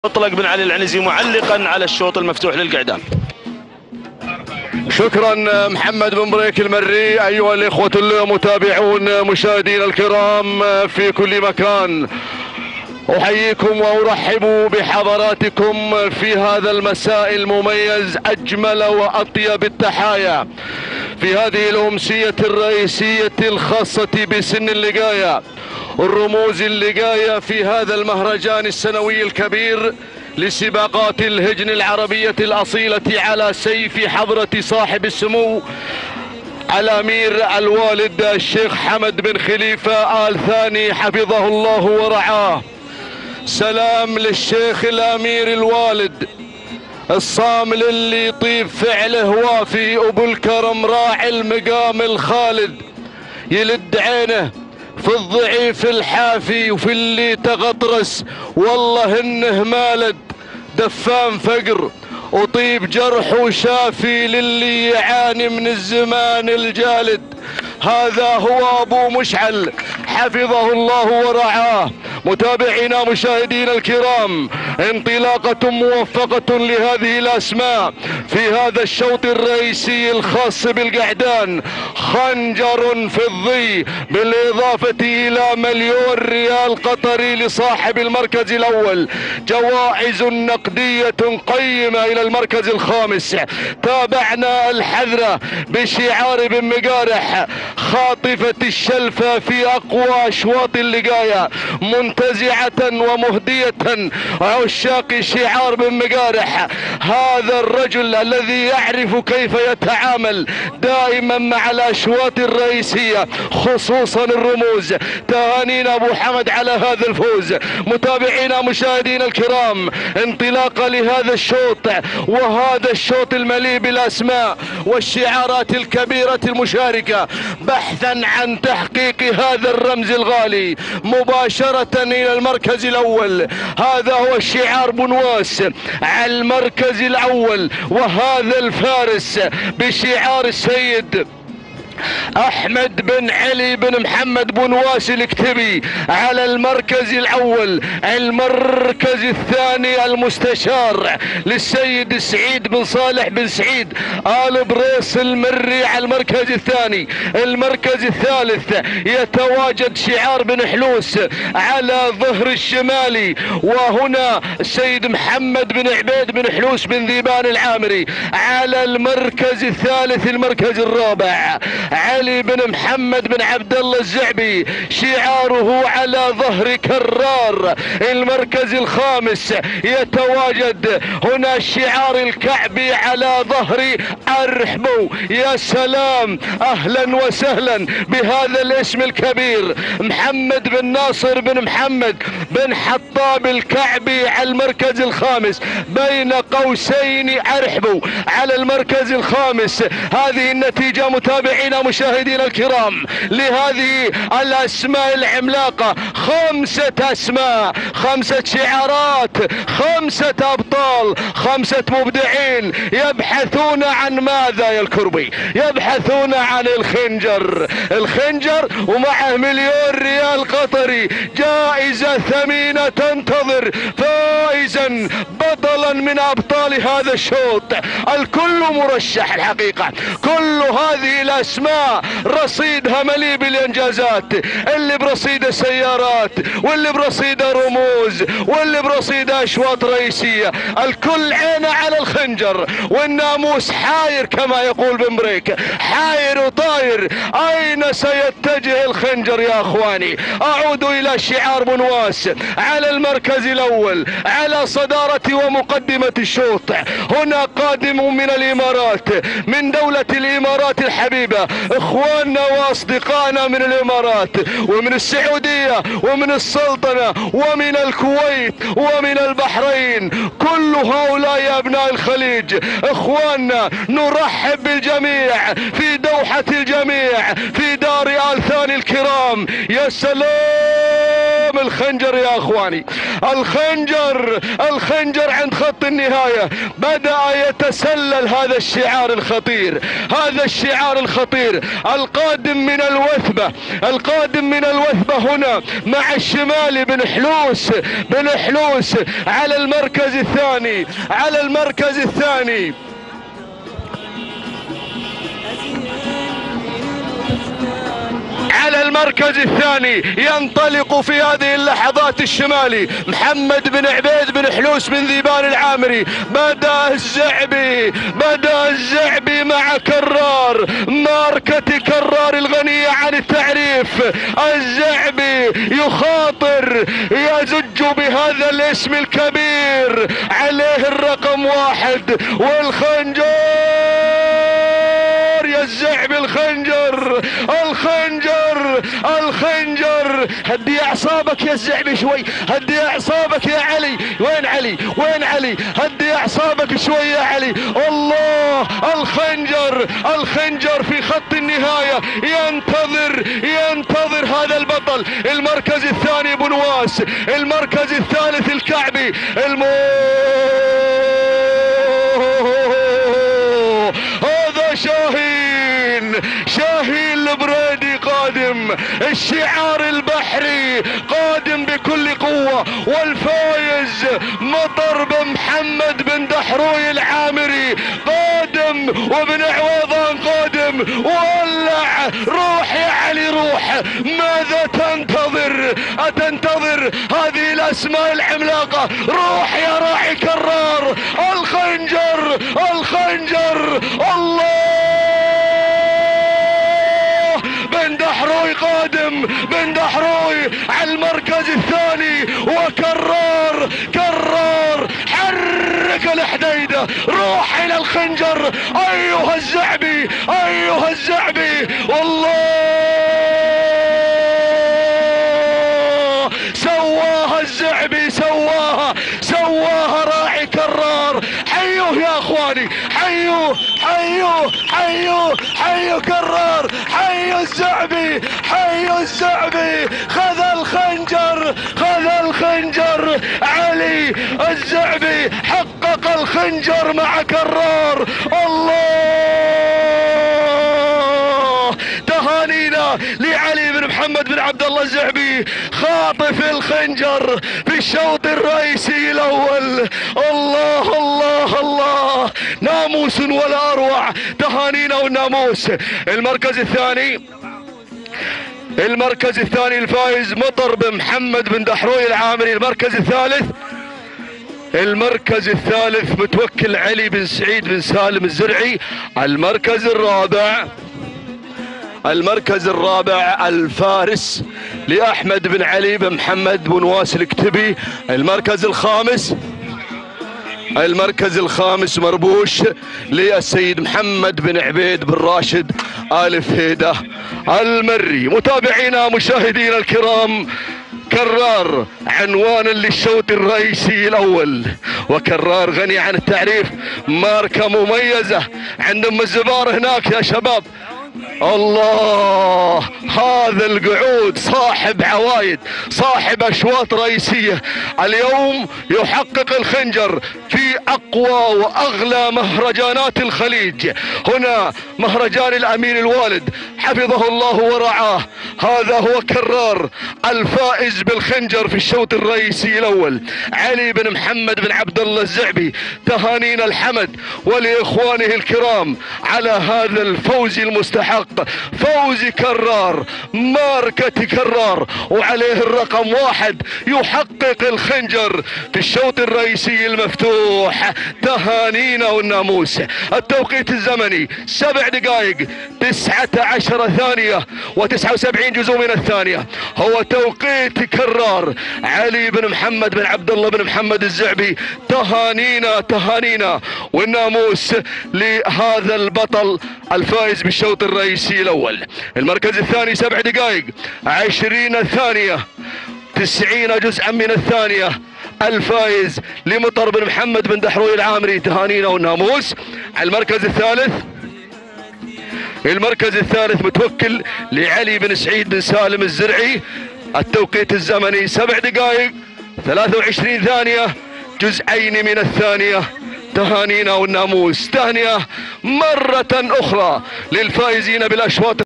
مطلق بن علي العنزي معلقا على الشوط المفتوح للقعدان. شكرا محمد بن بريك المري. ايها الاخوة المتابعون مشاهدينا الكرام في كل مكان، احييكم وارحب بحضراتكم في هذا المساء المميز. اجمل واطيب التحايا في هذه الامسية الرئيسية الخاصة بسن اللقاية، الرموز اللقاية في هذا المهرجان السنوي الكبير لسباقات الهجن العربية الأصيلة على سيف حضرة صاحب السمو الأمير الوالد الشيخ حمد بن خليفة آل ثاني حفظه الله ورعاه. سلام للشيخ الأمير الوالد الصامل اللي يطيب فعله وافي، أبو الكرم راعي المقام الخالد، يلد عينه في الضعيف الحافي وفي اللي تغطرس، والله انه مالد دفان فقر وطيب جرح وشافي للي يعاني من الزمان الجالد. هذا هو ابو مشعل حفظه الله ورعاه. متابعينا مشاهدينا الكرام، انطلاقة موفقة لهذه الاسماء في هذا الشوط الرئيسي الخاص بالقعدان. خنجر في الضي بالاضافة الى 1,000,000 ريال قطري لصاحب المركز الاول، جوائز نقدية قيمة الى المركز الخامس. تابعنا الحذرة بشعار بن مقارح خاطفة الشلفة في اقوى اشواط اللقاية، منتزعة ومهدية عشاق شعار بن مقارح. هذا الرجل الذي يعرف كيف يتعامل دائما مع الاشواط الرئيسية خصوصا الرموز. تهانينا ابو حمد على هذا الفوز. متابعينا مشاهدينا الكرام، انطلاقة لهذا الشوط، وهذا الشوط المليء بالاسماء والشعارات الكبيرة المشاركة بحثا عن تحقيق هذا الرمز الغالي. مباشرة الى المركز الاول، هذا هو الشعار بنواس على المركز الاول، وهذا الفارس بشعار السيد احمد بن علي بن محمد بنواس الكتبي على المركز الاول. المركز الثاني المستشار للسيد سعيد بن صالح بن سعيد آل بريس المري على المركز الثاني. المركز الثالث يتواجد شعار بن حلوس على ظهر الشمالي، وهنا السيد محمد بن عبيد بن حلوس بن ذيبان العامري على المركز الثالث. المركز الرابع علي بن محمد بن عبد الله الزعبي شعاره على ظهر كرار. المركز الخامس يتواجد هنا الشعار الكعبي على ظهر ارحبو. يا سلام، اهلا وسهلا بهذا الاسم الكبير، محمد بن ناصر بن محمد بن حطاب الكعبي على المركز الخامس، بين قوسين ارحبو على المركز الخامس. هذه النتيجة متابعينا مشاهدينا الكرام لهذه الاسماء العملاقة. 5 اسماء، 5 شعارات، 5 ابطال، 5 مبدعين يبحثون عن ماذا يا الكربي؟ يبحثون عن الخنجر. الخنجر ومعه 1,000,000 ريال قطري، جائزة ثمينة تنتظر فائزا بطلا من ابطال هذا الشوط. الكل مرشح الحقيقة، كل هذه الاسماء رصيدها مليء بالانجازات، اللي برصيد سيارات، واللي برصيد رموز، واللي برصيد اشواط رئيسية. الكل عينه على الخنجر، والناموس حاير كما يقول بن بريك، حاير وطاير. اين سيتجه الخنجر يا اخواني؟ اعود الى شعار بنواس على المركز الاول على صدارة ومقدمة الشوط. هنا قادم من الامارات، من دولة الامارات الحبيبة، اخواننا واصدقائنا من الامارات ومن السعودية ومن السلطنة ومن الكويت ومن البحرين، كل هؤلاء ابناء الخليج اخواننا. نرحب بالجميع في دوحة الجميع في دار آل ثاني الكرام. يا سلام قدم الخنجر يا اخواني. الخنجر عند خط النهاية بدأ يتسلل هذا الشعار الخطير، القادم من الوثبة هنا مع الشمالي بن حلوس على المركز الثاني. على المركز الثاني ينطلق في هذه اللحظات الشمالي محمد بن عبيد بن حلوس بن ذيبان العامري. بدأ الزعبي مع كرار، ماركة كرار الغنية عن التعريف. الزعبي يخاطر، يزج بهذا الاسم الكبير، عليه الرقم 1 والخنجر. يا الزعبي الخنجر هدي اعصابك يا الزعبي شوي، هدي اعصابك يا علي. وين علي؟ هدي اعصابك شوي يا علي. الله، الخنجر في خط النهاية ينتظر هذا البطل. المركز الثاني بنواس، المركز الثالث الكعبي. هذا شاهين البريدي قادم، الشعار البحري قادم بكل قوة، والفايز مطر بن محمد بن دحروي العامري قادم، وابن عويضان قادم. ولع، روح يا علي روح. ماذا أتنتظر هذه الاسماء العملاقة؟ روح يا راعي كرار. الخنجر الله، بن دحروي قادم، بن دحروي على المركز الثاني، وكرار حرك الحديدة، روح الى الخنجر ايها الزعبي. والله سواها الزعبي، سواها راعي كرار. حيوه يا اخواني، حيوه كرار، حيو الزعبي. خذ الخنجر علي الزعبي، حقق الخنجر مع كرار. الله، تهانينا لعلي بن محمد بن عبد الله الزعبي، خاطف الخنجر في الشوط الرئيسي الاول. الله، ناموس ولا اروع. تهانينا والناموس. المركز الثاني الفائز مطر بن محمد بن دحروي العامري. المركز الثالث متوكل علي بن سعيد بن سالم الزرعي. المركز الرابع الفارس لأحمد بن علي بن محمد بن واس الكتبي. المركز الخامس مربوش للسيد محمد بن عبيد بن راشد آل فهيدة المري. متابعينا مشاهدينا الكرام، كرار عنوانا للشوط الرئيسي الاول، وكرار غني عن التعريف، ماركة مميزة عند ام الزبار هناك يا شباب. الله، هذا القعود صاحب عوايد، صاحب اشواط رئيسية. اليوم يحقق الخنجر في اقوى واغلى مهرجانات الخليج، هنا مهرجان الامير الوالد حفظه الله ورعاه. هذا هو كرار الفائز بالخنجر في الشوط الرئيسي الاول، علي بن محمد بن عبد الله الزعبي. تهانينا الحمد ولاخوانه الكرام على هذا الفوز المستحق، فوز كرار، ماركة كرار، وعليه الرقم 1 يحقق الخنجر في الشوط الرئيسي المفتوح. تهانينا والناموس. التوقيت الزمني 7 دقائق 19 ثانية و79 جزء من الثانية، هو توقيت كرار علي بن محمد بن عبد الله بن محمد الزعبي. تهانينا والناموس لهذا البطل الفائز بالشوط الرئيسي الاول. المركز الثاني 7 دقائق 20 ثانية 90 جزءا من الثانية، الفائز لمطر بن محمد بن دحروي العامري. تهانينا والناموس. المركز الثالث متوكل لعلي بن سعيد بن سالم الزرعي. التوقيت الزمني 7 دقائق 23 ثانية جزئين من الثانية. تهانينا والناموس، تهنئة مرة أخرى للفائزين بالأشواط.